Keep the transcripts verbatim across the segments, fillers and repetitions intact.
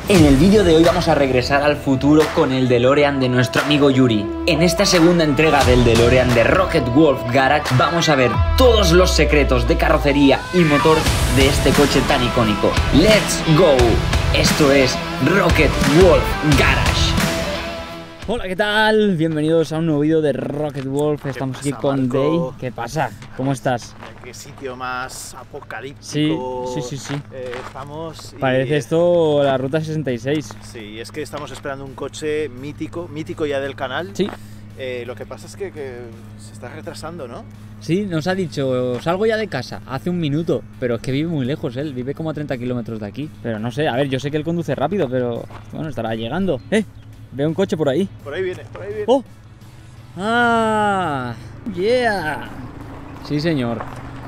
En el vídeo de hoy vamos a regresar al futuro con el DeLorean de nuestro amigo Yuri. En esta segunda entrega del DeLorean de Rocket Wolf Garage vamos a ver todos los secretos de carrocería y motor de este coche tan icónico. ¡Let's go! Esto es Rocket Wolf Garage. Hola, ¿qué tal? Bienvenidos a un nuevo vídeo de Rocket Wolf. Estamos aquí con Day. ¿Qué pasa? ¿Cómo estás? Qué sitio más apocalíptico. Sí, sí, sí, sí. Eh, estamos y... Parece esto la ruta sesenta y seis. Sí, es que estamos esperando un coche mítico, mítico ya del canal. Sí. Eh, lo que pasa es que, que se está retrasando, ¿no? Sí, nos ha dicho, salgo ya de casa hace un minuto, pero es que vive muy lejos él, vive como a treinta kilómetros de aquí. Pero no sé, a ver, yo sé que él conduce rápido, pero bueno, estará llegando. ¡Eh! Veo un coche por ahí. Por ahí viene, por ahí viene. ¡Oh! ¡Ah! ¡Yeah! Sí, señor.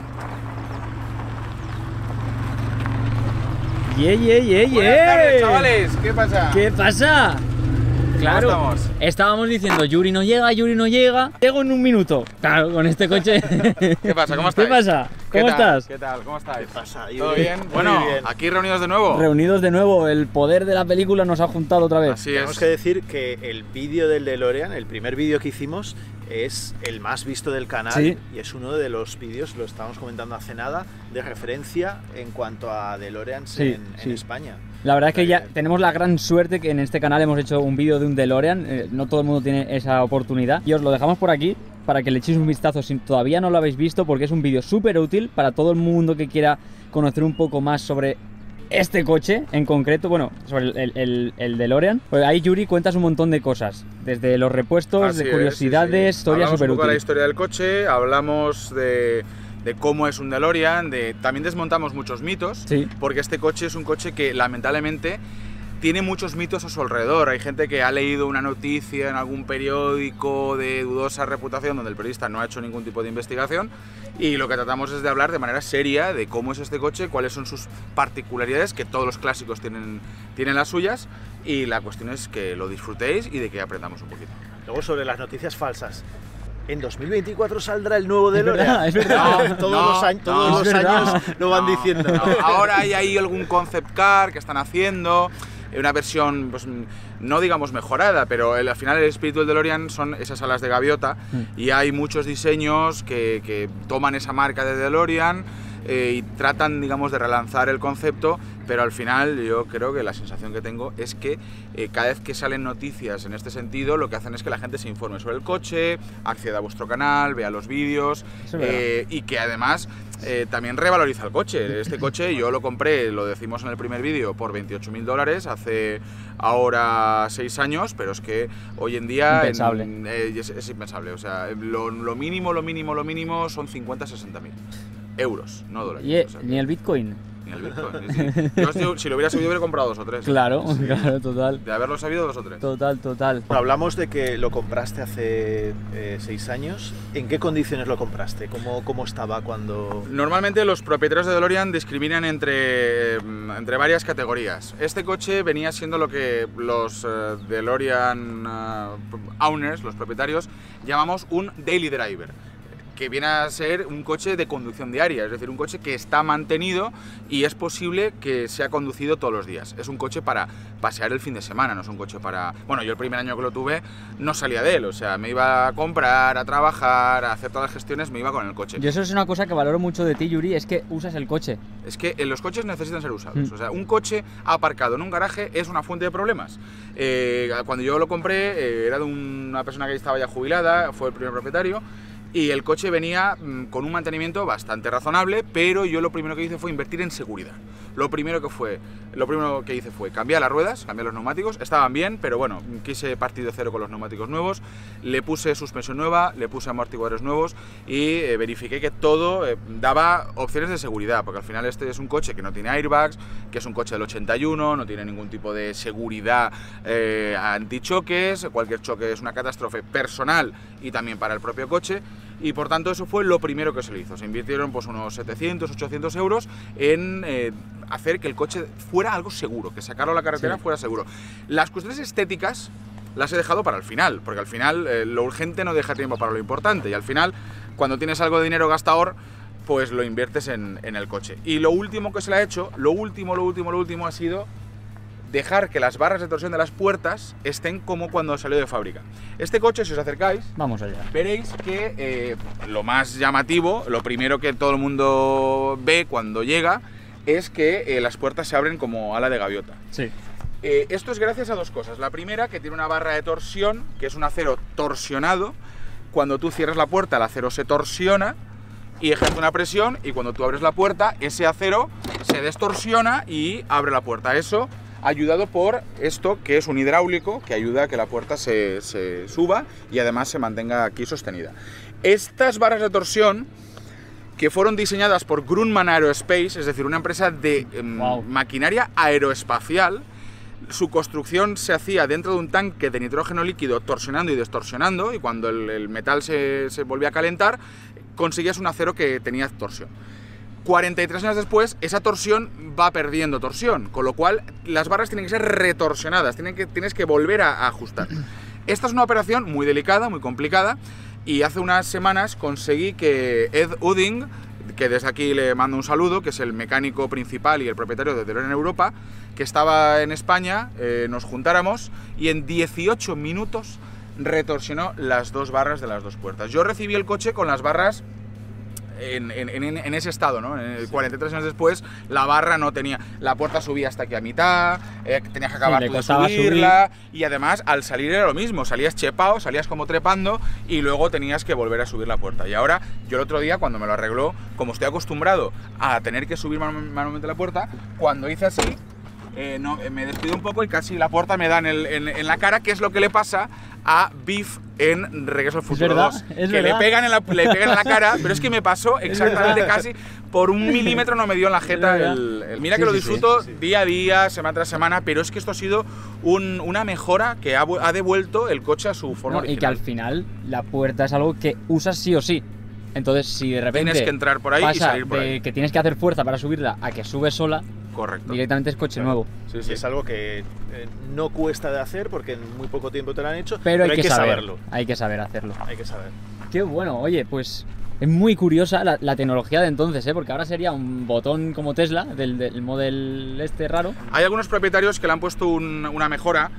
¡Yeah, yeah, yeah, yeah! Buenas tardes, chavales. ¿Qué pasa? ¿Qué pasa? Claro, ¿Cómo estamos? Estábamos diciendo, Yuri no llega, Yuri no llega. Llego en un minuto. Claro, con este coche. ¿Qué pasa? ¿Cómo estáis? ¿Qué pasa? ¿Qué ¿Cómo tal? estás? ¿Qué tal? ¿Cómo estáis? ¿Qué pasa? ¿Todo Yuri? bien? Muy Bueno, bien. aquí reunidos de nuevo. Reunidos de nuevo, el poder de la película nos ha juntado otra vez. Así Tenemos es. que decir que el vídeo del DeLorean, el primer vídeo que hicimos, es el más visto del canal. Sí. Y es uno de los vídeos, lo estábamos comentando hace nada, de referencia en cuanto a DeLoreans Sí, en, sí. en España. La verdad es que ya Eh, tenemos la gran suerte que en este canal hemos hecho un vídeo de un DeLorean. eh, no todo el mundo tiene esa oportunidad. Y os lo dejamos por aquí para que le echéis un vistazo si todavía no lo habéis visto, porque es un vídeo súper útil para todo el mundo que quiera conocer un poco más sobre este coche en concreto, bueno, sobre el, el, el, el DeLorean. Pues ahí, Yuri, cuentas un montón de cosas, desde los repuestos, Así de es, curiosidades, sí, sí. historia Hablamos súper un poco de la útil. historia del coche, hablamos de, de cómo es un DeLorean, de, también desmontamos muchos mitos, Sí. porque este coche es un coche que lamentablemente tiene muchos mitos a su alrededor. Hay gente que ha leído una noticia en algún periódico de dudosa reputación donde el periodista no ha hecho ningún tipo de investigación, y lo que tratamos es de hablar de manera seria de cómo es este coche, cuáles son sus particularidades, que todos los clásicos tienen, tienen las suyas, y la cuestión es que lo disfrutéis y de que aprendamos un poquito. Luego sobre las noticias falsas. En dos mil veinticuatro saldrá el nuevo Es DeLorean. verdad, es verdad. No, todos no, los, años, todos no, los es verdad. años lo van No, diciendo. no. Ahora hay ahí algún concept car que están haciendo, una versión, pues, no digamos mejorada, pero el, al final el espíritu del DeLorean son esas alas de gaviota, Mm. y hay muchos diseños que, que toman esa marca de DeLorean eh, y tratan, digamos, de relanzar el concepto, pero al final yo creo que la sensación que tengo es que eh, cada vez que salen noticias en este sentido, lo que hacen es que la gente se informe sobre el coche, acceda a vuestro canal, vea los vídeos, Eso es verdad. eh, y que además eh, también revaloriza el coche. Este coche yo lo compré, lo decimos en el primer vídeo, por veintiocho mil dólares hace ahora seis años, pero es que hoy en día Impensable. en- eh, es, es impensable. O sea, lo, lo mínimo, lo mínimo, lo mínimo son cincuenta a sesenta mil euros, no dólares. Y, O sea, ni el Bitcoin. ni el Bitcoin. Sí, sí. Yo, si, si lo hubiera sabido, hubiera comprado dos o tres. Claro, Sí. claro, total. De haberlo sabido, dos o tres. Total, total. Bueno, hablamos de que lo compraste hace eh, seis años. ¿En qué condiciones lo compraste? ¿Cómo, cómo estaba cuando...? Normalmente los propietarios de DeLorean discriminan entre, mm, entre varias categorías. Este coche venía siendo lo que los eh, DeLorean eh, owners, los propietarios, llamamos un daily driver, que viene a ser un coche de conducción diaria, es decir, un coche que está mantenido y es posible que sea conducido todos los días. Es un coche para pasear el fin de semana, no es un coche para... Bueno, yo el primer año que lo tuve no salía de él, o sea, me iba a comprar, a trabajar, a hacer todas las gestiones, me iba con el coche. Yo eso es una cosa que valoro mucho de ti, Yuri, es que usas el coche. Es que eh, los coches necesitan ser usados. Mm. O sea, un coche aparcado en un garaje es una fuente de problemas. Eh, cuando yo lo compré, eh, era de una persona que estaba ya jubilada, fue el primer propietario, y el coche venía mm, con un mantenimiento bastante razonable, pero yo lo primero que hice fue invertir en seguridad. Lo primero que fue, lo primero que hice fue cambiar las ruedas, cambiar los neumáticos, estaban bien, pero bueno, quise partir de cero con los neumáticos nuevos, le puse suspensión nueva, le puse amortiguadores nuevos y eh, verifiqué que todo eh, daba opciones de seguridad, porque al final este es un coche que no tiene airbags, que es un coche del ochenta y uno, no tiene ningún tipo de seguridad eh, antichoques, cualquier choque es una catástrofe personal y también para el propio coche. Y por tanto eso fue lo primero que se le hizo. Se invirtieron pues unos setecientos, ochocientos euros en eh, hacer que el coche fuera algo seguro, que sacarlo a la carretera Sí. fuera seguro. Las cuestiones estéticas las he dejado para el final, porque al final eh, lo urgente no deja tiempo para lo importante, y al final cuando tienes algo de dinero gastador, pues lo inviertes en, en el coche. Y lo último que se le ha hecho, lo último, lo último, lo último ha sido dejar que las barras de torsión de las puertas estén como cuando salió de fábrica. Este coche, si os acercáis, vamos allá, veréis que eh, lo más llamativo, lo primero que todo el mundo ve cuando llega, es que eh, las puertas se abren como ala de gaviota. Sí. Eh, esto es gracias a dos cosas. La primera, que tiene una barra de torsión, que es un acero torsionado. Cuando tú cierras la puerta, el acero se torsiona y ejerce una presión, y cuando tú abres la puerta, ese acero se distorsiona y abre la puerta. Eso ayudado por esto, que es un hidráulico, que ayuda a que la puerta se, se suba y además se mantenga aquí sostenida. Estas barras de torsión, que fueron diseñadas por Grumman Aerospace, es decir, una empresa de eh, wow. maquinaria aeroespacial. Su construcción se hacía dentro de un tanque de nitrógeno líquido, torsionando y distorsionando, y cuando el, el metal se, se volvía a calentar, conseguías un acero que tenía torsión. cuarenta y tres años después, esa torsión va perdiendo torsión, con lo cual las barras tienen que ser retorsionadas, tienen que, tienes que volver a, a ajustar. Esta es una operación muy delicada, muy complicada, y hace unas semanas conseguí que Ed Uding, que desde aquí le mando un saludo, que es el mecánico principal y el propietario de DeLorean Europa, que estaba en España, eh, nos juntáramos y en dieciocho minutos retorsionó las dos barras de las dos puertas. Yo recibí el coche con las barras en, en, en, en ese estado, ¿no? En el cuarenta y tres años después, la barra no tenía, la puerta subía hasta aquí a mitad, eh, tenías que acabar sí, tú de subirla, subir. Y además al salir era lo mismo, salías chepao, salías como trepando y luego tenías que volver a subir la puerta. Y ahora, yo el otro día cuando me lo arregló, como estoy acostumbrado a tener que subir manualmente la puerta, cuando hice así, Eh, no, me despido un poco y casi la puerta me da en, el, en, en la cara, que es lo que le pasa a Biff en Regreso al Futuro dos. Es que verdad. le pegan, en la, le pegan en la cara, pero es que me pasó exactamente casi por un milímetro, no me dio en la jeta. El, el, mira que sí, lo disfruto sí, sí, sí. día a día, semana tras semana, pero es que esto ha sido un, una mejora que ha, ha devuelto el coche a su forma no, original. Y que al final la puerta es algo que usas sí o sí. Entonces, si de repente tienes que entrar por ahí pasa y salir por de ahí. Que tienes que hacer fuerza para subirla a que sube sola, correcto, directamente es coche claro. nuevo. Sí, sí. Es algo que eh, no cuesta de hacer porque en muy poco tiempo te lo han hecho, pero, hay, pero hay que, que saber, saberlo. Hay que saber hacerlo. Hay que saber. Qué bueno, oye, pues es muy curiosa la, la tecnología de entonces, ¿eh? Porque ahora sería un botón como Tesla, del, del model este raro. Hay algunos propietarios que le han puesto un, una mejora,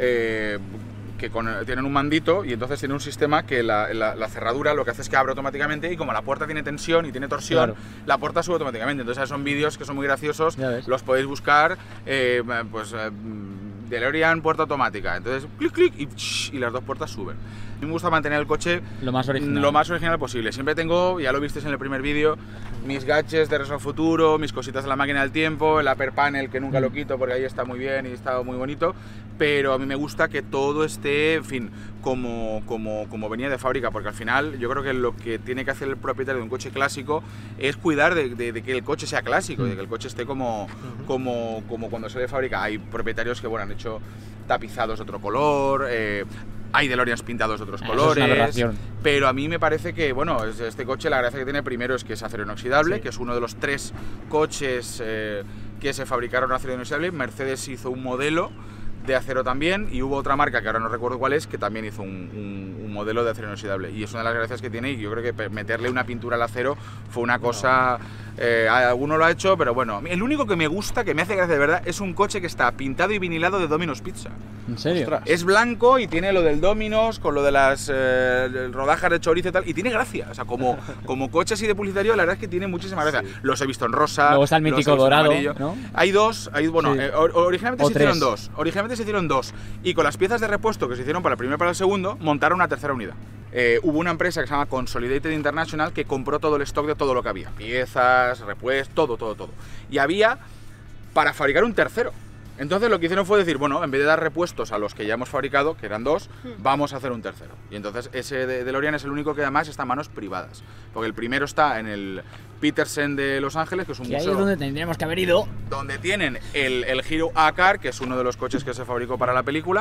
eh, que con, tienen un mandito y entonces tiene un sistema que la, la, la cerradura lo que hace es que abre automáticamente, y como la puerta tiene tensión y tiene torsión, claro, la puerta sube automáticamente. Entonces son vídeos que son muy graciosos, los podéis buscar, eh, pues eh, DeLorean puerta automática, entonces clic clic y, y las dos puertas suben. A mí me gusta mantener el coche lo más original, lo más original posible. Siempre tengo, ya lo visteis en el primer vídeo, mis gadgets de Regreso al Futuro, mis cositas de la máquina del tiempo, el upper panel que nunca lo quito porque ahí está muy bien y está muy bonito, pero a mí me gusta que todo esté, en fin, como, como, como venía de fábrica, porque al final yo creo que lo que tiene que hacer el propietario de un coche clásico es cuidar de, de, de que el coche sea clásico, de que el coche esté como, como, como cuando sale de fábrica. Hay propietarios que bueno, han hecho tapizados de otro color, eh, hay DeLoreans pintados de otros Eso colores, es una aberración. Pero a mí me parece que, bueno, este coche la gracia que tiene primero es que es acero inoxidable, sí, que es uno de los tres coches eh, que se fabricaron en acero inoxidable. Mercedes hizo un modelo de acero también, y hubo otra marca que ahora no recuerdo cuál es, que también hizo un, un, un modelo de acero inoxidable, y es una de las gracias que tiene, y yo creo que meterle una pintura al acero fue una cosa... Eh, alguno lo ha hecho, pero bueno, el único que me gusta, que me hace gracia de verdad, es un coche que está pintado y vinilado de Domino's Pizza. ¿En serio? Ostras. Es blanco y tiene lo del Domino's, con lo de las eh, rodajas de chorizo y tal, y tiene gracia, o sea, como, como coche así de publicitario, la verdad es que tiene muchísima gracia. Sí. Los he visto en rosa, luego está el mítico dorado, ¿no? Hay dos, hay, bueno, sí. eh, originalmente o se tres. hicieron dos, originalmente se hicieron dos, y con las piezas de repuesto que se hicieron para el primero y para el segundo, montaron una tercera unidad. Eh, hubo una empresa que se llama Consolidated International que compró todo el stock de todo lo que había, piezas, repuestos, todo, todo, todo, y había para fabricar un tercero. Entonces lo que hicieron fue decir, bueno, en vez de dar repuestos a los que ya hemos fabricado, que eran dos, vamos a hacer un tercero. Y entonces ese de DeLorean es el único que además está en manos privadas, porque el primero está en el Petersen de Los Ángeles, que es un y museo... ahí es donde tendríamos que haber ido. Donde tienen el, el Hero A-Car, que es uno de los coches que se fabricó para la película,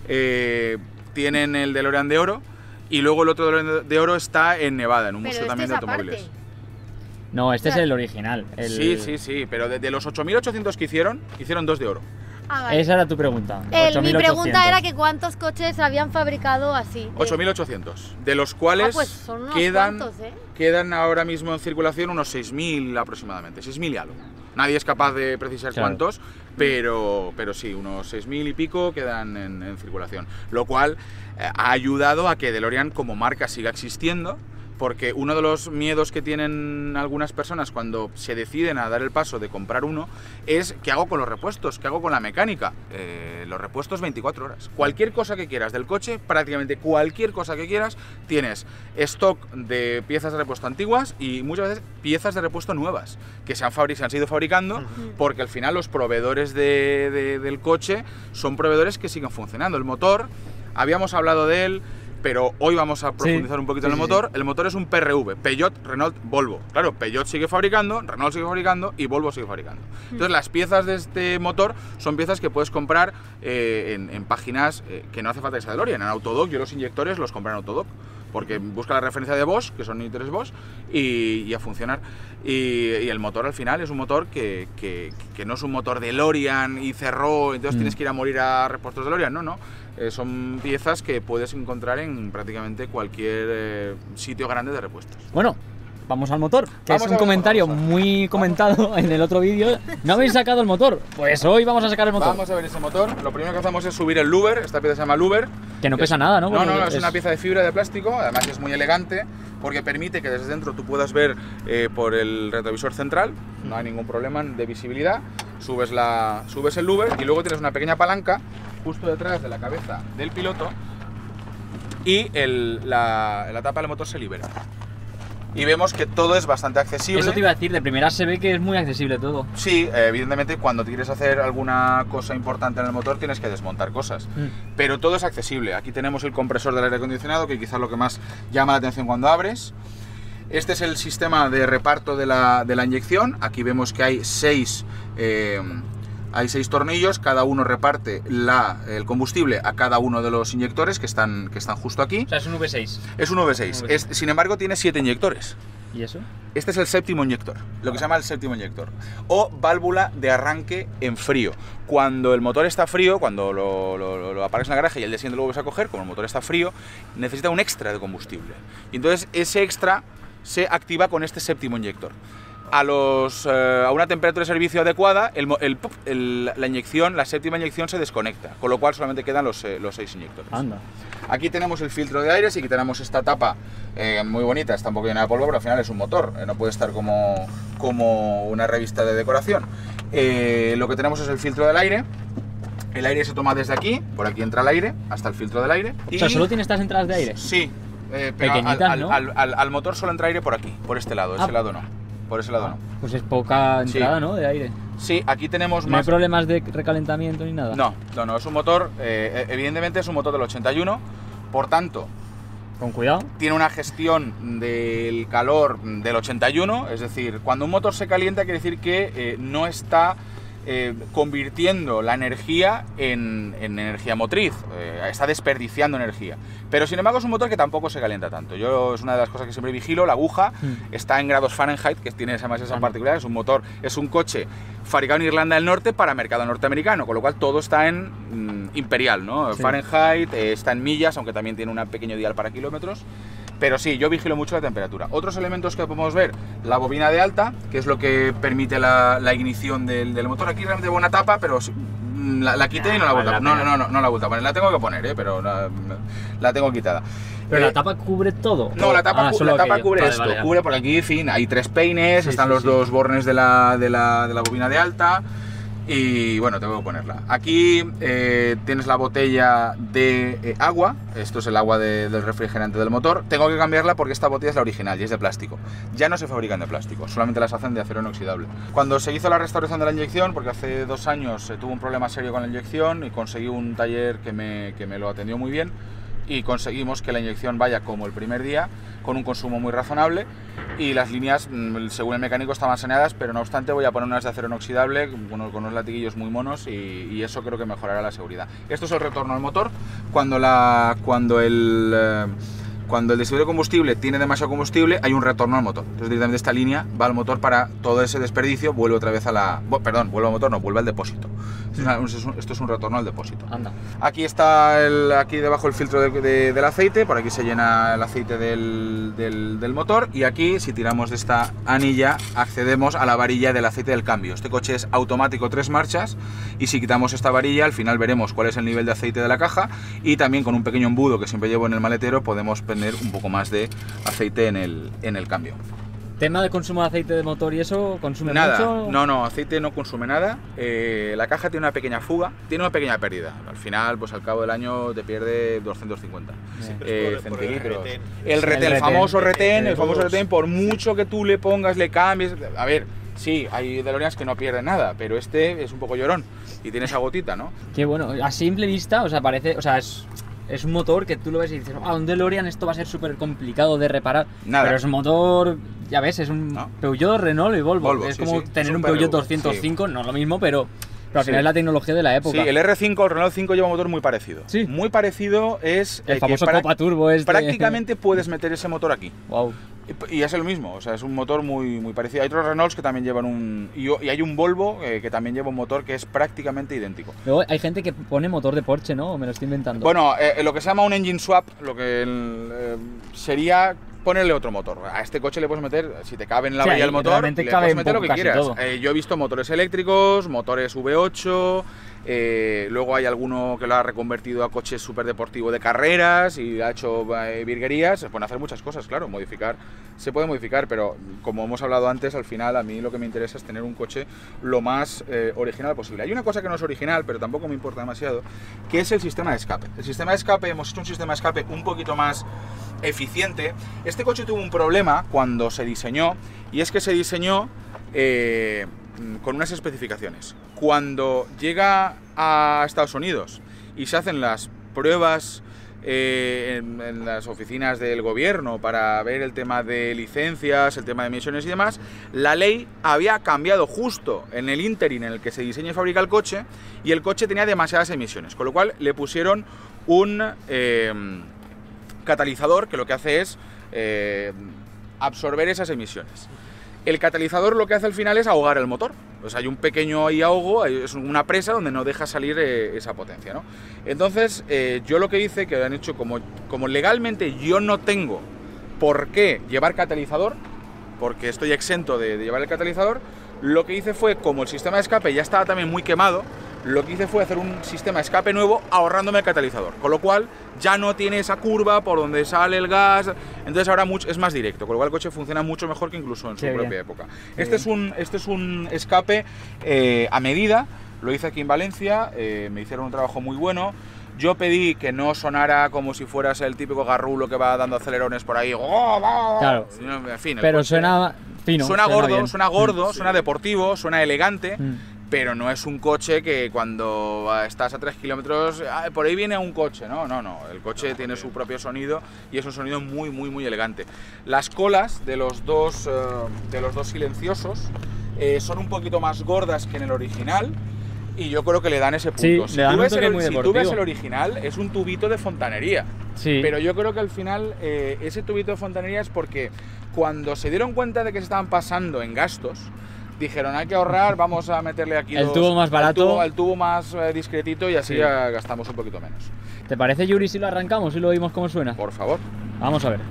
eh, tienen el DeLorean de oro, y luego el otro DeLorean de oro está en Nevada, en un pero museo este también de es aparte. automóviles. No, este o sea, es el original. El... Sí, sí, sí, pero de, de los ocho mil ochocientos que hicieron, hicieron dos de oro. Ah, vale. Esa era tu pregunta. El, mi pregunta era que cuántos coches habían fabricado así. ocho mil ochocientos, de los cuales ah, pues son unos quedan, cuantos, ¿eh? quedan ahora mismo en circulación unos seis mil aproximadamente, seis mil y algo. Nadie es capaz de precisar claro. cuántos, pero, pero sí, unos seis mil y pico quedan en, en circulación. Lo cual eh, ha ayudado a que DeLorean como marca siga existiendo, porque uno de los miedos que tienen algunas personas cuando se deciden a dar el paso de comprar uno es ¿qué hago con los repuestos? ¿Qué hago con la mecánica? Eh, los repuestos veinticuatro horas. Cualquier cosa que quieras del coche, prácticamente cualquier cosa que quieras, tienes stock de piezas de repuesto antiguas y muchas veces piezas de repuesto nuevas que se han, se han ido fabricando, porque al final los proveedores de, de, del coche son proveedores que siguen funcionando. El motor, habíamos hablado de él, pero hoy vamos a profundizar sí, un poquito sí, en el motor. Sí. El motor es un P R V, Peugeot, Renault, Volvo. Claro, Peugeot sigue fabricando, Renault sigue fabricando y Volvo sigue fabricando. Entonces, las piezas de este motor son piezas que puedes comprar eh, en, en páginas eh, que no hace falta que sea DeLorean. En Autodoc, yo los inyectores los compré en Autodoc, porque busca la referencia de Bosch, que son inyectores Bosch, y, y a funcionar. Y, y el motor al final es un motor que, que, que no es un motor DeLorean y cerró, entonces mm. tienes que ir a morir a repuestos DeLorean. No, no. Eh, son piezas que puedes encontrar en prácticamente cualquier eh, sitio grande de repuestos. Bueno, vamos al motor, que vamos es un comentario motor, muy comentado vamos. en el otro vídeo. ¿No habéis sacado el motor? Pues hoy vamos a sacar el motor. Vamos a ver ese motor. Lo primero que hacemos es subir el louver. Esta pieza se llama louver. Que no pesa es, nada, ¿no? No, no, no, es, es una pieza de fibra de plástico. Además es muy elegante porque permite que desde dentro tú puedas ver eh, por el retrovisor central. No hay ningún problema de visibilidad. Subes, la, subes el louver y luego tienes una pequeña palanca justo detrás de la cabeza del piloto y el, la, la tapa del motor se libera. Y vemos que todo es bastante accesible. Eso te iba a decir, de primera se ve que es muy accesible todo. Sí, evidentemente cuando quieres hacer alguna cosa importante en el motor tienes que desmontar cosas, mm. pero todo es accesible. Aquí tenemos el compresor del aire acondicionado, que quizás lo que más llama la atención cuando abres. Este es el sistema de reparto de la, de la inyección. Aquí vemos que hay seis, eh, hay seis tornillos, cada uno reparte la, el combustible a cada uno de los inyectores que están, que están justo aquí. O sea, es un V seis. Es un V seis. Es, sin embargo, tiene siete inyectores. ¿Y eso? Este es el séptimo inyector, lo que se llama el séptimo inyector. O válvula de arranque en frío. Cuando el motor está frío, cuando lo, lo, lo aparcas en la garaje y el día siguiente lo vuelves a coger, como el motor está frío, necesita un extra de combustible. Y entonces ese extra se activa con este séptimo inyector. A, los, eh, a una temperatura de servicio adecuada, el, el, el, la inyección, la séptima inyección se desconecta, con lo cual solamente quedan los, eh, los seis inyectores. Anda. Aquí tenemos el filtro de aire, sí que tenemos esta tapa eh, muy bonita, está un poco llena de polvo, pero al final es un motor, eh, no puede estar como, como una revista de decoración. Eh, lo que tenemos es el filtro del aire. El aire se toma desde aquí, por aquí entra el aire, hasta el filtro del aire. Y, o sea, ¿solo tiene estas entradas de aire? Sí, eh, pero pequeñitas, al, ¿no? al, al, al motor solo entra aire por aquí, por este lado, ese ah. lado no. Por ese lado no. Pues es poca entrada, sí. ¿no? De aire. Sí, aquí tenemos ¿No más... hay problemas de recalentamiento ni nada? No, no, no, es un motor, eh, evidentemente es un motor del ochenta y uno, por tanto... Con cuidado. Tiene una gestión del calor del ochenta y uno, es decir, cuando un motor se calienta quiere decir que eh, no está... Eh, convirtiendo la energía en, en energía motriz, eh, está desperdiciando energía, pero sin embargo es un motor que tampoco se calienta tanto. Yo es una de las cosas que siempre vigilo, la aguja mm. está en grados Fahrenheit, que tiene además esa particularidad, es un motor, es un coche fabricado en Irlanda del Norte para mercado norteamericano, con lo cual todo está en mm, imperial, ¿no? Sí. Fahrenheit, eh, está en millas, aunque también tiene un pequeño dial para kilómetros. Pero sí, yo vigilo mucho la temperatura. Otros elementos que podemos ver, la bobina de alta, que es lo que permite la, la ignición del, del motor. Aquí realmente buena tapa, pero la, la quité nah, y no la vuelta. No, no, no, no, no la vuelta. Bueno, la tengo que poner, ¿eh? Pero la, la tengo quitada. ¿Pero eh, la tapa cubre todo? No, la tapa, ah, cu la tapa cubre vale, esto. Vale, cubre porque aquí, en fin, hay tres peines, sí, están sí, los sí. dos bornes de la, de, la, de la bobina de alta. Y bueno, tengo que ponerla. Aquí eh, tienes la botella de eh, agua. Esto es el agua de, del refrigerante del motor. Tengo que cambiarla porque esta botella es la original y es de plástico. Ya no se fabrican de plástico, solamente las hacen de acero inoxidable. Cuando se hizo la restauración de la inyección, porque hace dos años se tuvo un problema serio con la inyección y conseguí un taller que me, que me lo atendió muy bien, y conseguimos que la inyección vaya como el primer día, con un consumo muy razonable, y las líneas, según el mecánico, estaban saneadas, pero no obstante voy a poner unas de acero inoxidable con unos latiguillos muy monos, y, y eso creo que mejorará la seguridad. Esto es el retorno al motor. Cuando, la, cuando el, Cuando el distribuidor de combustible tiene demasiado combustible, hay un retorno al motor. Entonces, directamente esta línea va al motor para todo ese desperdicio, vuelve otra vez a la... Perdón, vuelve al motor, no, vuelve al depósito. Esto es, una, es un, esto es un retorno al depósito. Anda. Aquí está, el, aquí debajo el filtro de, de, del aceite, por aquí se llena el aceite del, del, del motor, y aquí, si tiramos de esta anilla, accedemos a la varilla del aceite del cambio. Este coche es automático tres marchas, y si quitamos esta varilla, al final veremos cuál es el nivel de aceite de la caja, y también con un pequeño embudo que siempre llevo en el maletero podemos tener un poco más de aceite en el, en el cambio. Tema de consumo de aceite de motor y eso, ¿consume nada, mucho? No, no, aceite no consume nada. Eh, la caja tiene una pequeña fuga, tiene una pequeña pérdida. Al final, pues al cabo del año te pierde doscientos cincuenta eh, por, centilitros. por el retén. El retén, el, el famoso retén, de el famoso todos. retén, por mucho que tú le pongas, le cambies. A ver, sí, hay DeLoreans que no pierden nada, pero este es un poco llorón y tiene esa gotita, ¿no? Qué bueno, a simple vista, o sea, parece, o sea, es, es un motor que tú lo ves y dices, ah, un DeLorean esto va a ser súper complicado de reparar. Nada. Pero es un motor, ya ves, es un No. Peugeot, Renault y Volvo. Volvo, es sí, como sí, tener es un un Peugeot P R V, doscientos cinco, sí. no lo mismo, pero, pero al Sí. final es la tecnología de la época. Sí, el R cinco, el Renault cinco lleva un motor muy parecido. Sí. Muy parecido es... El eh, famoso que pra- Copa Turbo este. Prácticamente puedes meter ese motor aquí. Wow. Y y es lo mismo, o sea, es un motor muy, muy parecido. Hay otros Renaults que también llevan un... Y, y hay un Volvo eh, que también lleva un motor que es prácticamente idéntico. Luego hay gente que pone motor de Porsche, ¿no? ¿O me lo estoy inventando? Bueno, eh, lo que se llama un engine swap, lo que el, eh, sería ponerle otro motor. A este coche le puedes meter, si te cabe en la Sí, varilla ahí del motor, realmente le cabe puedes un meter lo poco que casi quieras. todo. Eh, yo he visto motores eléctricos, motores V ocho, eh, luego hay alguno que lo ha reconvertido a coches súper deportivo de carreras y ha hecho eh, virguerías. Se pueden hacer muchas cosas, claro, modificar, se puede modificar, pero como hemos hablado antes, al final a mí lo que me interesa es tener un coche lo más eh, original posible. Hay una cosa que no es original, pero tampoco me importa demasiado, que es el sistema de escape. El sistema de escape, hemos hecho un sistema de escape un poquito más eficiente. Este coche tuvo un problema cuando se diseñó, y es que se diseñó eh, con unas especificaciones. Cuando llega a Estados Unidos y se hacen las pruebas eh, en, en las oficinas del gobierno para ver el tema de licencias, el tema de emisiones y demás, la ley había cambiado justo en el ínterin en el que se diseña y fabrica el coche, y el coche tenía demasiadas emisiones, con lo cual le pusieron un eh, catalizador que lo que hace es eh, absorber esas emisiones. El catalizador lo que hace al final es ahogar el motor. Pues hay un pequeño ahí ahogo, es una presa donde no deja salir eh, esa potencia, ¿no? Entonces, eh, yo lo que hice, que han hecho, como, como legalmente yo no tengo por qué llevar catalizador, porque estoy exento de, de llevar el catalizador, lo que hice fue, como el sistema de escape ya estaba también muy quemado, lo que hice fue hacer un sistema de escape nuevo ahorrándome el catalizador, con lo cual ya no tiene esa curva por donde sale el gas, entonces ahora mucho, es más directo, con lo cual el coche funciona mucho mejor que incluso en su Qué propia bien. época. Qué Este es, un, este es un escape eh, a medida, lo hice aquí en Valencia, eh, me hicieron un trabajo muy bueno. Yo pedí que no sonara como si fueras el típico garrulo que va dando acelerones por ahí. Claro. En fin, el Pero coche suena fino. suena gordo, bien. suena gordo, Mm. suena deportivo, suena elegante. Mm. Pero no es un coche que cuando estás a tres kilómetros, ah, por ahí viene un coche, no, no, no. El coche tiene su propio sonido y es un sonido muy, muy, muy elegante. Las colas de los dos, eh, de los dos silenciosos eh, son un poquito más gordas que en el original y yo creo que le dan ese punto. Sí, si le dan tú un ves toque el, muy si tú deportivo. ves el original, es un tubito de fontanería. Sí. Pero yo creo que al final eh, ese tubito de fontanería es porque cuando se dieron cuenta de que se estaban pasando en gastos, dijeron hay que ahorrar, vamos a meterle aquí El dos- tubo más barato. el tubo, el tubo más eh, discretito y así Sí. ya gastamos un poquito menos. ¿Te parece, Yuri, si lo arrancamos y lo oímos cómo suena? Por favor. Vamos a ver.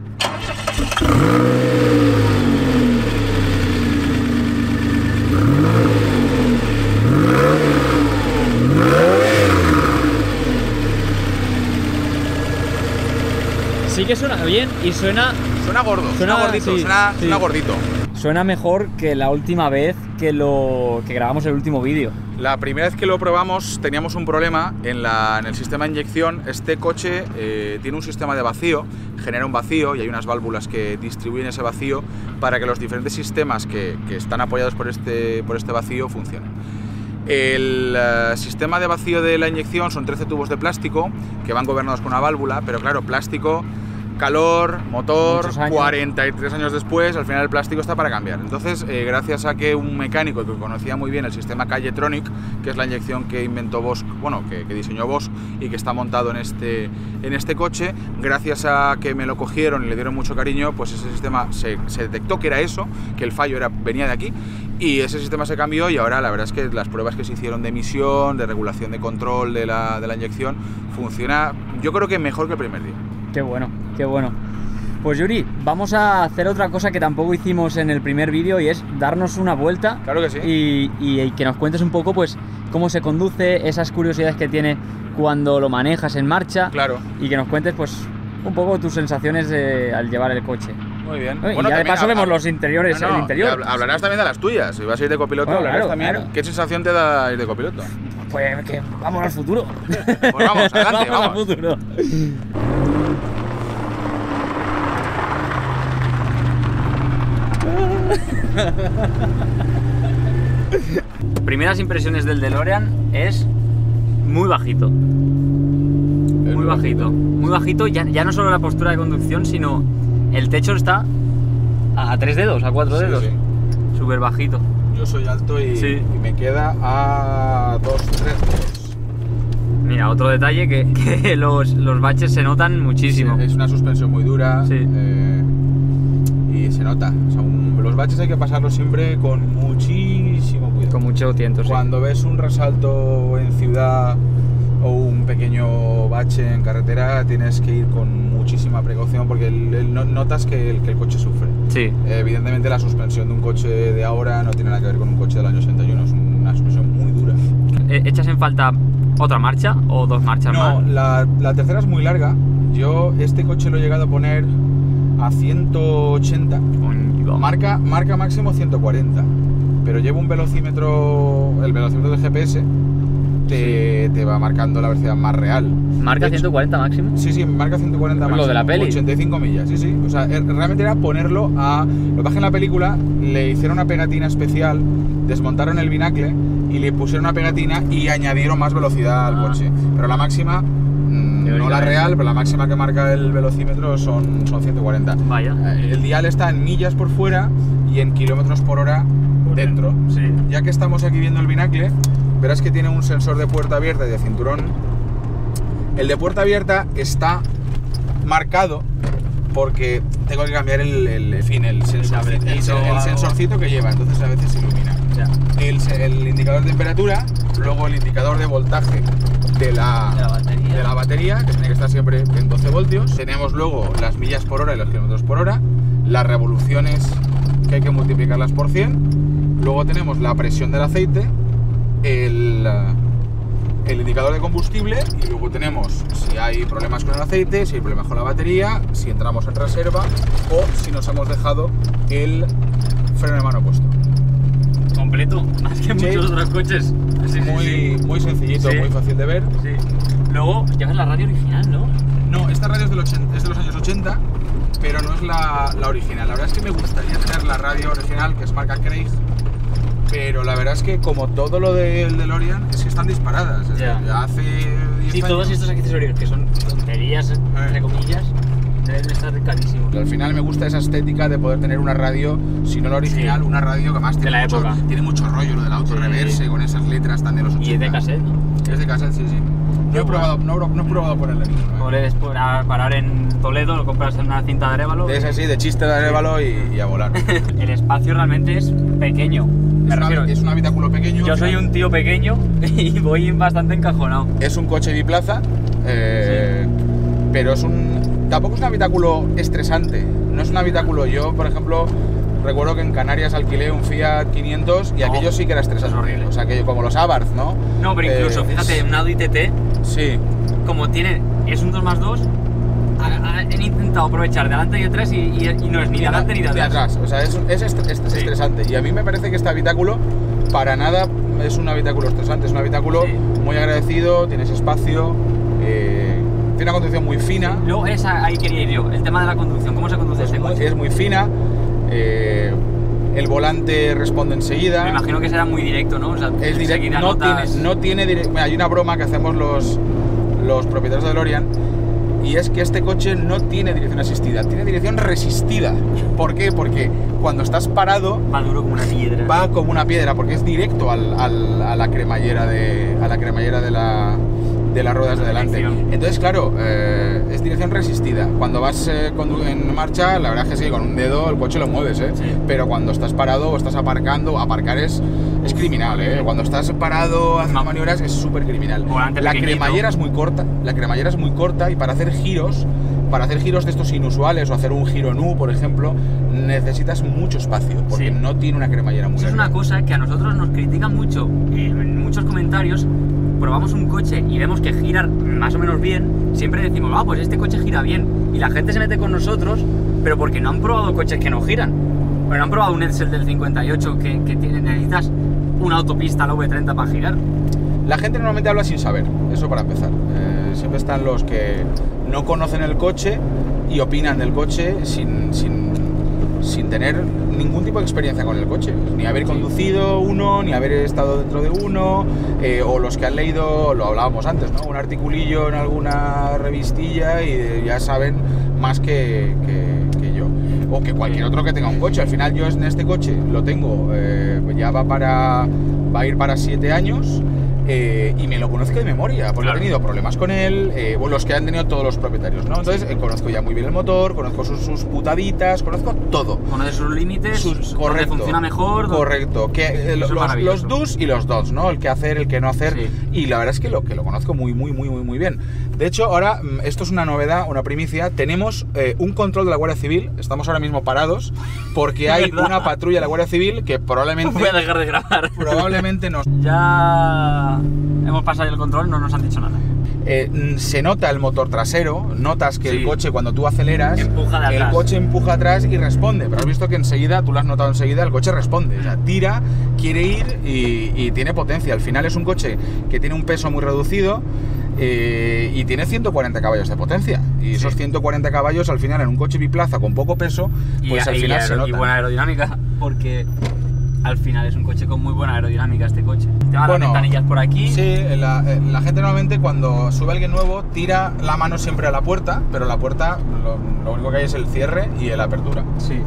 Sí que suena bien y suena, Suena gordo, suena, Suena- gordito, sí, suena, sí. suena gordito. suena mejor que la última vez que lo que grabamos el último vídeo. La primera vez que lo probamos teníamos un problema en, la, en el sistema de inyección. Este coche eh, tiene un sistema de vacío, genera un vacío y hay unas válvulas que distribuyen ese vacío para que los diferentes sistemas que, que están apoyados por este, por este vacío funcionen. El uh, sistema de vacío de la inyección son trece tubos de plástico que van gobernados con una válvula, pero claro, plástico calor, motor, Muchos años. cuarenta y tres años después, al final el plástico está para cambiar. Entonces, eh, gracias a que un mecánico que conocía muy bien el sistema Calletronic, que es la inyección que inventó Bosch, bueno, que, que diseñó Bosch y que está montado en este, en este coche, gracias a que me lo cogieron y le dieron mucho cariño, pues ese sistema se, se detectó que era eso, que el fallo era, venía de aquí, y ese sistema se cambió y ahora la verdad es que las pruebas que se hicieron de emisión, de regulación de control de la, de la inyección, funciona, yo creo que mejor que el primer día. Qué bueno, qué bueno. Pues Yuri, vamos a hacer otra cosa que tampoco hicimos en el primer vídeo y es darnos una vuelta. Claro que sí. Y, y, y que nos cuentes un poco pues cómo se conduce, esas curiosidades que tiene cuando lo manejas en marcha. Claro. Y que nos cuentes pues un poco tus sensaciones de, al llevar el coche. Muy bien. Y bueno, ya de paso vemos los interiores, no, no, el interior. habl- hablarás también de las tuyas. Si vas a ir de copiloto, Bueno, hablarás claro, también. claro. ¿Qué sensación te da ir de copiloto? Pues que vamos al futuro. Pues vamos, adelante, vamos al vamos. futuro. Primeras impresiones del DeLorean es muy bajito. Muy bajito. Muy bajito, ya, ya no solo la postura de conducción, sino el techo está a tres dedos, a cuatro Sí, dedos. sí. Súper bajito. Yo soy alto y, Sí. y me queda a dos, tres dedos. Mira, otro detalle que, que los, los baches se notan muchísimo. Sí, es una suspensión muy dura. Sí. eh, y se nota. O sea, un- los baches hay que pasarlos siempre con muchísimo cuidado. Con mucho tiento, sí. Cuando ves un resalto en ciudad o un pequeño bache en carretera, tienes que ir con muchísima precaución porque el- el- no- notas que el, que el coche sufre. Sí. Eh, Evidentemente la suspensión de un coche de ahora no tiene nada que ver con un coche del año ochenta y uno, es una suspensión muy dura. Eh, ¿Echas en falta otra marcha o dos marchas No, más? la, la tercera es muy larga. Yo este coche lo he llegado a poner a ciento ochenta. Coño. Marca, marca máximo ciento cuarenta. Pero llevo un velocímetro, el velocímetro del G P S te, te va marcando la velocidad más real. ¿Marca De hecho- ciento cuarenta máximo? Sí, sí, marca ciento cuarenta Lo máximo. de la peli. ochenta y cinco millas, sí, sí. O sea, er- realmente era ponerlo a... Lo que pasa es que en la película le hicieron una pegatina especial, desmontaron el binacle y le pusieron una pegatina y añadieron más velocidad al Ah. coche. Pero la máxima, mm, no la Teóricamente. real, pero la máxima que marca el velocímetro son, son ciento cuarenta. Vaya. Eh, El dial está en millas por fuera y en kilómetros por hora dentro. Sí. Ya que estamos aquí viendo el binacle, verás que tiene un sensor de puerta abierta y de cinturón. El de puerta abierta está marcado porque tengo que cambiar el, el, en fin, el, sensor, el, cablecito o el algo. sensorcito que lleva, entonces a veces se ilumina. Ya. El, se- el indicador de temperatura, luego el indicador de voltaje de la, De la batería. de la batería, que tiene que estar siempre en doce voltios. Tenemos luego las millas por hora y los kilómetros por hora, las revoluciones que hay que multiplicarlas por cien. Luego tenemos la presión del aceite, el, el indicador de combustible y luego tenemos si hay problemas con el aceite, si hay problemas con la batería, si entramos en reserva o si nos hemos dejado el freno de mano puesto. Completo, más que Sí. muchos otros coches. Sí, sí, Muy, sí. muy sencillito, Sí. muy fácil de ver. Sí. Luego llevas la radio original, ¿no? No, esta radio es, del ochenta, es de los años ochenta, pero no es la, la original. La verdad es que me gustaría tener la radio original, que es marca Craig, pero la verdad es que como todo lo del DeLorean, es que están disparadas. Es Ya. que hace diez Sí, años, todos estos accesorios que son tonterías, entre comillas, deben estar carísimos. Al final me gusta esa estética de poder tener una radio, si no la original, Sí. una radio que más De tiene, la mucho, época. tiene mucho rollo, lo del auto Sí. reverse, con esas letras tan de los ochenta. Y es de cassette, ¿no? Es de cassette, sí, sí. No he Qué probado, no, he- no he probado ponerle ninguno, ¿eh? Puedes parar, parar en Toledo, lo compras en una cinta de Arévalo. De ese sí, de chiste de Arévalo y, y a volar. El espacio realmente es pequeño. Me es, una- refiero. es un habitáculo pequeño. Yo soy un tío pequeño y voy bastante encajonado. Es un coche biplaza, eh, pero es un. Tampoco es un habitáculo estresante. No es un habitáculo. Yo, por ejemplo, recuerdo que en Canarias alquilé un Fiat quinientos y Oh, aquello sí que era estresante. es horrible. O sea, que como los Abarth, ¿no? No, pero incluso, Eh, fíjate, un Audi T T, Sí. como tiene, es un dos más dos, ha- ha- han intentado aprovechar de delante y detrás y, y- y no es ni de delante ni de de atrás. atrás. O sea, es, es est- est- Sí. estresante. Y a mí me parece que este habitáculo, para nada es un habitáculo estresante. Es un habitáculo Sí. muy agradecido, tienes espacio, eh, tiene una conducción muy fina. Luego, esa, ahí quería ir yo, el tema de la conducción, ¿cómo se conduce Es este muy, coche? es muy fina, eh, el volante responde enseguida. Me imagino que será muy directo, ¿no? O sea, Es directo, enseguida no notas- tiene, no tiene direct- mira, hay una broma que hacemos los, los propietarios de DeLorean y es que este coche no tiene dirección asistida, tiene dirección resistida. ¿Por qué? Porque cuando estás parado Va duro como una piedra. va como una piedra, porque es directo al, al, a la cremallera de a la cremallera de la de las ruedas de delante. Dirección. Entonces, claro, eh, es dirección resistida. Cuando vas eh, condu- en marcha, la verdad es que sí, con un dedo el coche lo mueves, ¿eh? Sí. Pero cuando estás parado o estás aparcando, aparcar es, es criminal, ¿eh? Cuando estás parado haciendo No. maniobras es súper criminal. Volante La pequeñito. cremallera es muy corta, la cremallera es muy corta y para hacer giros, para hacer giros de estos inusuales o hacer un giro nu, por ejemplo, necesitas mucho espacio, porque Sí. no tiene una cremallera muy Eso es grande. una cosa que a nosotros nos critican mucho eh, en muchos comentarios. Probamos un coche y vemos que gira más o menos bien, siempre decimos, ah, pues este coche gira bien. Y la gente se mete con nosotros, pero porque no han probado coches que no giran. Pero no han probado un Edsel del cincuenta y ocho que, que tiene, necesitas una autopista, la V treinta para girar. La gente normalmente habla sin saber, eso para empezar. Eh, siempre están los que no conocen el coche y opinan del coche sin, sin, sin tener ningún tipo de experiencia con el coche. Ni haber conducido uno, ni haber estado dentro de uno, eh, o los que han leído, lo hablábamos antes, ¿no? Un articulillo en alguna revistilla y ya saben más que, que, que yo. O que cualquier otro que tenga un coche. Al final yo en este coche lo tengo, eh, ya va, para, va a ir para siete años. Eh, y me lo conozco de memoria, porque Claro. he tenido problemas con él, eh, bueno, los que han tenido todos los propietarios, ¿no? Entonces eh, conozco ya muy bien el motor, conozco sus, sus putaditas, conozco todo. Conoces sus límites, Sus- sus, correcto, dónde funciona mejor. dónde- correcto, que, eh, Eso los, es los maravilloso. do's y los don'ts, ¿no? El que hacer, el que no hacer, Sí. y la verdad es que lo, que lo conozco muy, muy, muy, muy, muy bien. De hecho, ahora, mm, esto es una novedad, una primicia, tenemos eh, un control de la Guardia Civil, estamos ahora mismo parados, porque hay ¿Verdad? una patrulla de la Guardia Civil que probablemente, Voy a dejar de grabar. probablemente nos... Ya hemos pasado el control, no nos han dicho nada. Eh, mm, se nota el motor trasero, notas que Sí. el coche cuando tú aceleras, Empuja de el atrás. coche empuja atrás y responde, pero has visto que enseguida, tú lo has notado enseguida, el coche responde, o sea, tira, quiere ir y, y tiene potencia. Al final es un coche que tiene un peso muy reducido eh, y tiene ciento cuarenta caballos de potencia, y esos Sí. ciento cuarenta caballos al final en un coche biplaza con poco peso, pues y, al y final aero- se y nota. buena aerodinámica, porque al final es un coche con muy buena aerodinámica este coche. El tema de Bueno, las ventanillas por aquí. Sí, la, eh, la gente normalmente cuando sube alguien nuevo tira la mano siempre a la puerta, pero la puerta lo, lo único que hay es el cierre y la apertura. Sí.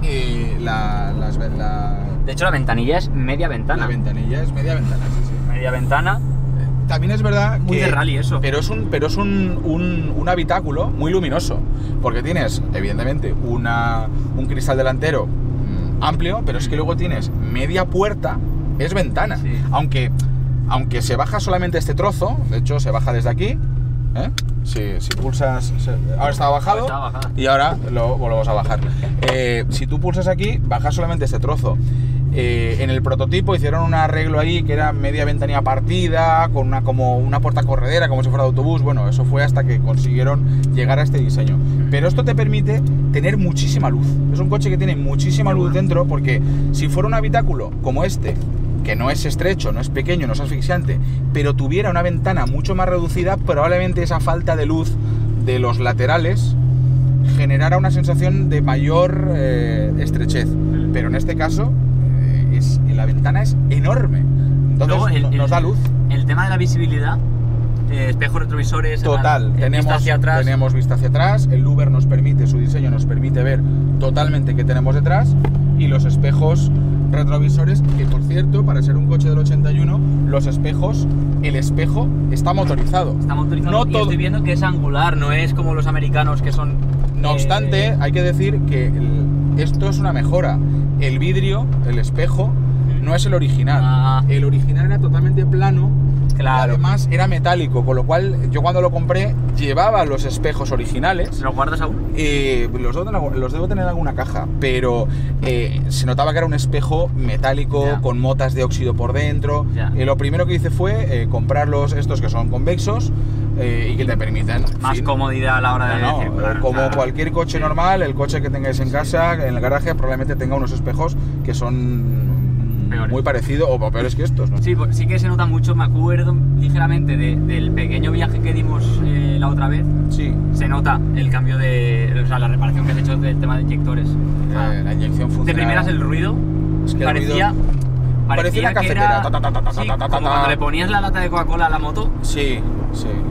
Y la, las ve- la, De hecho, la ventanilla es media ventana. la ventanilla es media ventana, sí, sí. Media ventana. Eh, También es verdad Muy que... de rally eso. Pero es un, pero es un, un, un habitáculo muy luminoso, porque tienes, evidentemente, una, un cristal delantero mm, amplio, pero es que luego tienes media puerta, es ventana. Sí. Aunque, aunque se baja solamente este trozo, de hecho se baja desde aquí, ¿eh? Si, si pulsas... se- ahora estaba bajado Estaba bajada. y ahora lo volvemos a bajar. Eh, si tú pulsas aquí, bajas solamente este trozo. Eh, en el prototipo hicieron un arreglo ahí que era media ventanilla partida, con una, como una puerta corredera, como si fuera de autobús. Bueno, eso fue hasta que consiguieron llegar a este diseño. Pero esto te permite tener muchísima luz. Es un coche que tiene muchísima luz dentro, porque si fuera un habitáculo como este, que no es estrecho, no es pequeño, no es asfixiante, pero tuviera una ventana mucho más reducida, probablemente esa falta de luz de los laterales generara una sensación de mayor eh, estrechez. Pero en este caso, eh, es, la ventana es enorme. Entonces Luego, el- no- el- nos da luz. El tema de la visibilidad, eh, espejos retrovisores, Total, eh, tenemos vista hacia atrás. tenemos vista hacia atrás, el Uber nos permite, su diseño nos permite ver totalmente qué tenemos detrás, y los espejos retrovisores, que por cierto, para ser un coche del ochenta y uno, los espejos, el espejo está motorizado. Está motorizado No y todo- estoy viendo que es angular, no es como los americanos que son... No eh, obstante, hay que decir que el- esto es una mejora. El vidrio, el espejo, no es el original. Ah. El original era totalmente plano. Claro. Y además era metálico, con lo cual yo cuando lo compré llevaba los espejos originales. ¿Lo guardas aún? Eh, los, debo tener, los debo tener en alguna caja, pero eh, se notaba que era un espejo metálico, Ya. con motas de óxido por dentro. Ya. Eh, lo primero que hice fue eh, comprar los, estos que son convexos eh, y que te permiten... en Más fin, comodidad a la hora de no, no, circular. como o sea, cualquier coche normal, el coche que tengáis en casa, en el garaje, probablemente tenga unos espejos que son Peores. muy parecidos o peores que estos, ¿no? Sí, pues sí que se nota mucho, me acuerdo ligeramente de- del pequeño viaje que dimos eh, la otra vez. Sí, Se nota el cambio de... O sea, la reparación que has hecho del tema de inyectores. O sea, eh, la inyección funciona. de primeras el ruido Es que el parecía... ruido- Parecía una que cafetera. era- Ta, ta, ta, ta, ta, sí, ta, ta, como ta. cuando le ponías la lata de Coca-Cola a la moto. Sí, sí.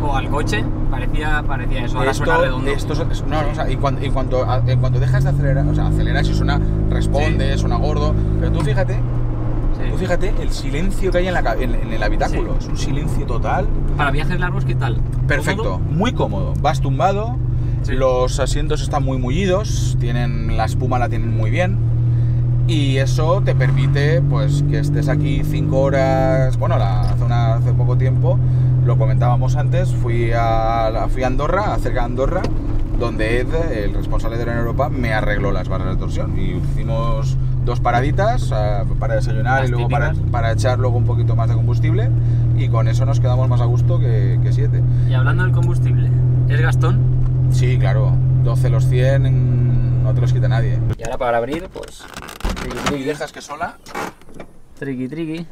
o al coche, parecía, parecía eso, ahora Esto, suena redondo. esto es- no, no, o sea, y cuando, y cuando, a- en cuanto dejas de acelerar, o sea, aceleras y suena, responde, suena gordo, pero tú fíjate, Sí. tú fíjate el silencio que hay en, la, ca- en, en el habitáculo, Sí. es un silencio total. Para viajes largos, ¿qué tal? Perfecto, ¿Cómodo? muy cómodo. Vas tumbado, Sí. los asientos están muy mullidos, tienen la espuma la tienen muy bien y eso te permite pues que estés aquí cinco horas. Bueno, la- hace, una- hace poco tiempo lo comentábamos antes, fui a, la- fui a Andorra, cerca de Andorra, donde Ed, el responsable de Europa, me arregló las barras de torsión y hicimos dos paraditas ah, para desayunar Las y luego para, típicas. para echar luego un poquito más de combustible y con eso nos quedamos más a gusto que, que siete. Y hablando del combustible, ¿es Gastón? Sí, claro, doce los cien mm, no te los quita nadie. Y ahora para abrir, pues... Triqui, Y triqui, dejas que sola. triqui, triqui.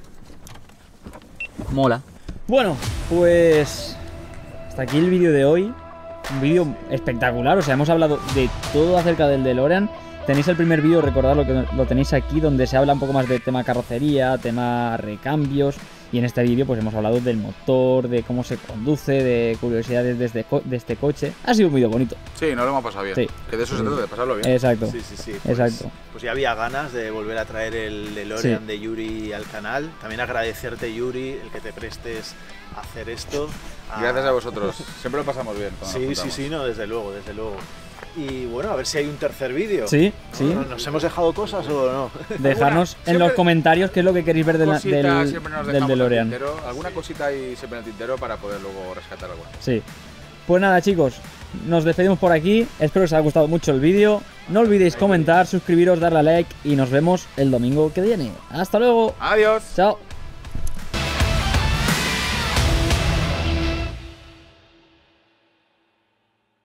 Mola. Bueno, pues... Hasta aquí el vídeo de hoy. Un vídeo espectacular, o sea, hemos hablado de todo acerca del DeLorean. Tenéis el primer vídeo, recordadlo que lo tenéis aquí, donde se habla un poco más de tema carrocería, tema recambios. Y en este vídeo pues hemos hablado del motor, de cómo se conduce, de curiosidades de este, co- de este coche. Ha sido un vídeo bonito. Sí, no lo hemos pasado bien. Sí. Que de eso se trata, de pasarlo bien. Exacto. Sí, sí, sí. Pues, Exacto. Pues ya había ganas de volver a traer el DeLorean Sí. de Yuri al canal. También agradecerte, Yuri, el que te prestes a hacer esto. Gracias a vosotros. Siempre lo pasamos bien. cuando Sí, nos sí, juntamos. sí, no, desde luego, desde luego. Y bueno, a ver si hay un tercer vídeo. Sí, sí. ¿No- ¿Nos hemos dejado cosas o no? Dejarnos en siempre- los comentarios qué es lo que queréis ver de la- Cosita, del, siempre nos del dejamos el DeLorean. tintero, alguna cosita ahí siempre en el tintero para poder luego rescatar alguna. Sí. Pues nada, chicos, nos despedimos por aquí. Espero que os haya gustado mucho el vídeo. No olvidéis comentar, suscribiros, darle a like y nos vemos el domingo que viene. Hasta luego. Adiós. Chao.